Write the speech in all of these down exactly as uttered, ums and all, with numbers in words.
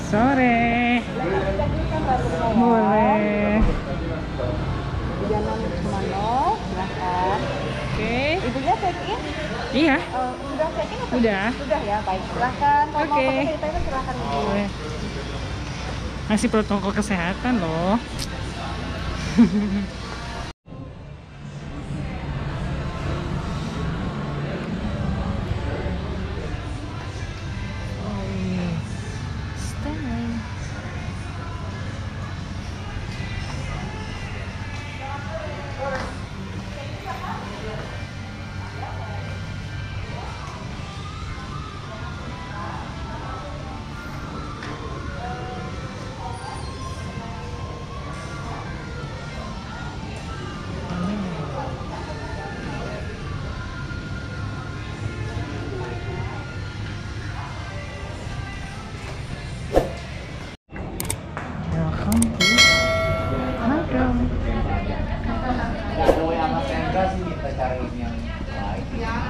sore. Boleh. Jalan Sumarno, silahkan. Oke. Ibunya check in? Iya. Uh, udah check in atau? Udah. Sudah ya, baik. Silahkan. Kalau Oke. mau pakai sanitizer silahkan ibu. Boleh. Masih protokol kesehatan loh. Kalau yang mas enggak sih kita cari yang lain.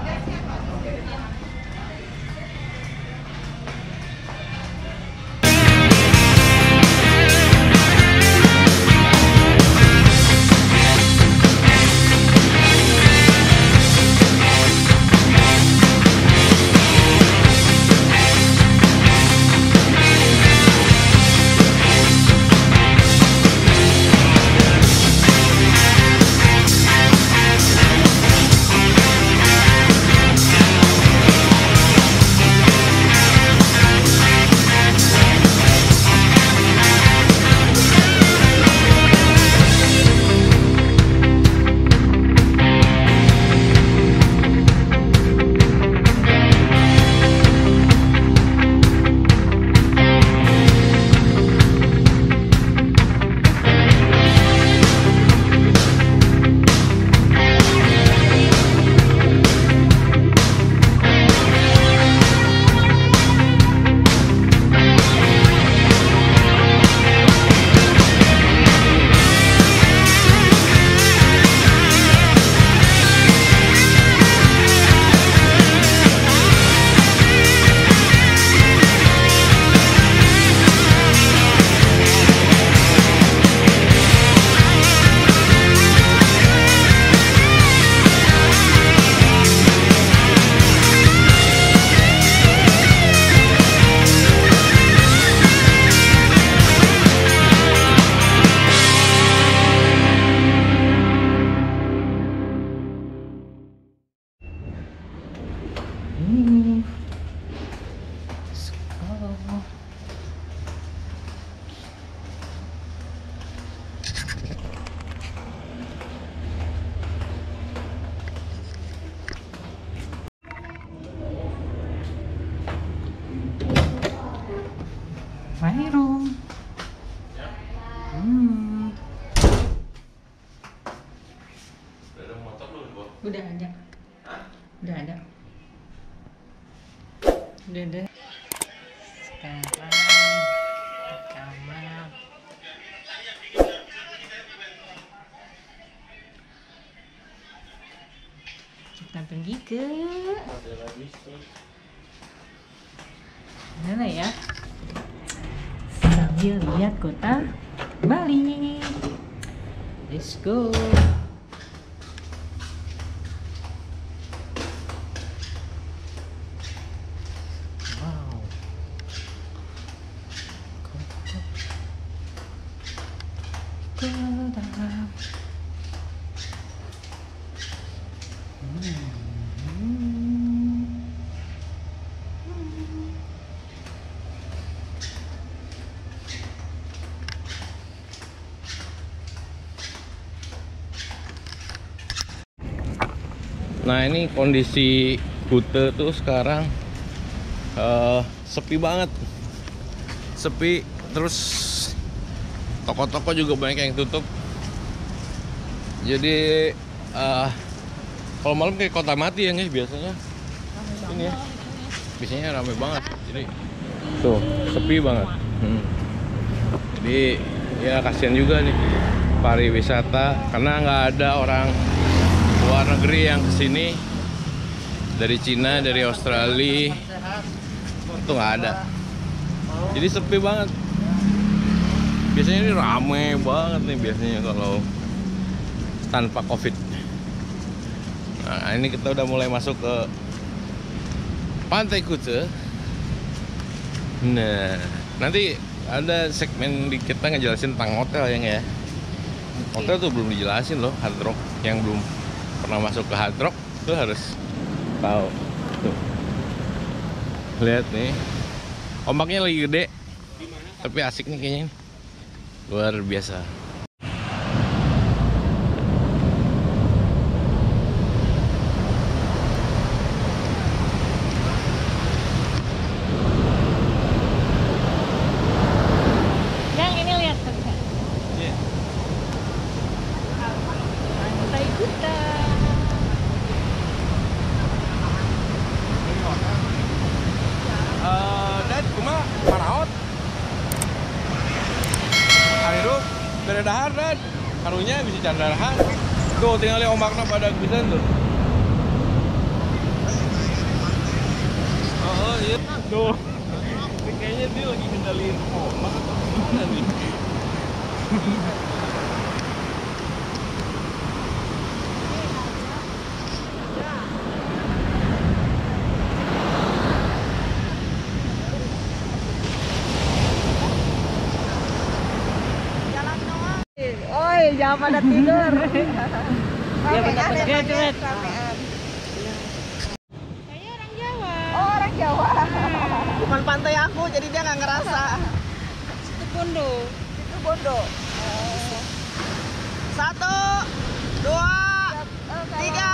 Hmm. My room. Hmm. Udah ada motor belum, Bo? Udah ada. Udah ada. Udah ada. Sekarang ke kamar. Kita pergi ke Ada lagi tuh. mana ya? Sambil lihat kota Bali. Let's go. Wow. Kota. Kota. Nah, ini kondisi Kuta tuh sekarang uh, sepi banget. Sepi, terus toko-toko juga banyak yang tutup. Jadi uh, kalau malam kayak kota mati ya nih biasanya. Ini ya. Biasanya rame banget. Jadi tuh sepi banget. Hmm. Jadi ya kasihan juga nih pariwisata karena nggak ada orang luar negeri yang kesini dari Cina, dari Australia, itu nggak ada. Jadi sepi banget. Biasanya ini rame banget nih biasanya kalau tanpa COVID. Nah, ini kita udah mulai masuk ke Pantai Kuta. Nah, nanti ada segmen di kita ngejelasin tentang hotel ya, ya. Hotel tuh belum dijelasin loh, Hard Rock. Yang belum pernah masuk ke Hard Rock tuh harus tahu. Tuh. Lihat nih, ombaknya lagi gede, tapi asik nih kayaknya, luar biasa. Yang ini lihat tuh. Yeah. Pantai Kuta. Uh, dan cuma paraot. Akhirnya dari dahar dan karunya bisa candarahan. Tuh tinggal lihat ombaknya pada bisa tuh. Oh iya. Tuh. Ini kayaknya dia lagi kendaliin ombak atau gimana nih? Oi, jangan pada tidur. Ya benar-benar dia cuek. Kayaknya orang Jawa. Oh, orang Jawa. Bukan pantai aku, jadi dia nggak ngerasa. Situ Bondo. Itu Bondo. Satu, dua, tiga.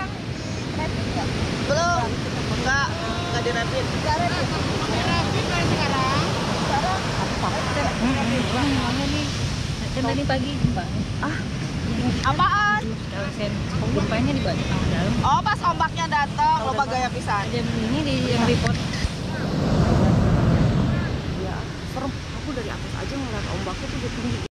Belum. Enggak, enggak dirapin. Dirapin kayak sekarang. Sekarang. Mana nih? Kan tadi pagi jumpa. Apaan? Kalau saya jumpanya di bawah dalam. Oh, pas ombaknya datang, lo gaya pisan. Ada ini di yang report. Ya, serem. Aku dari atas aja ngeliat ombaknya tuh udah tinggi.